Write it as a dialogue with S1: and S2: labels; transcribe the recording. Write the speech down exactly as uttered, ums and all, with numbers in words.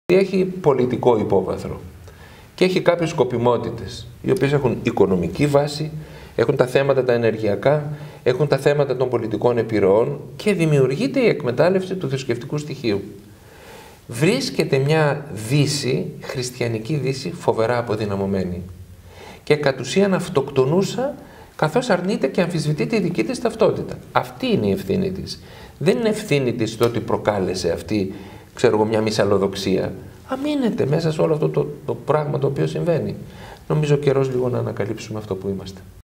S1: Έχει πολιτικό υπόβαθρο και έχει κάποιες σκοπιμότητες, οι οποίες έχουν οικονομική βάση, έχουν τα θέματα τα ενεργειακά, έχουν τα θέματα των πολιτικών επιρροών και δημιουργείται η εκμετάλλευση του θρησκευτικού στοιχείου. Βρίσκεται μια Δύση, χριστιανική Δύση, φοβερά αποδυναμωμένη και κατ' ουσίαν αυτοκτονούσα, καθώς αρνείται και αμφισβητεί τη δική της ταυτότητα. Αυτή είναι η ευθύνη της. Δεν είναι ευθύνη της το ότι προκάλεσε αυτή, ξέρω εγώ, μια μυσαλλοδοξία. Αμήνεται μέσα σε όλο αυτό το, το πράγμα το οποίο συμβαίνει. Νομίζω καιρός λίγο να ανακαλύψουμε αυτό που είμαστε.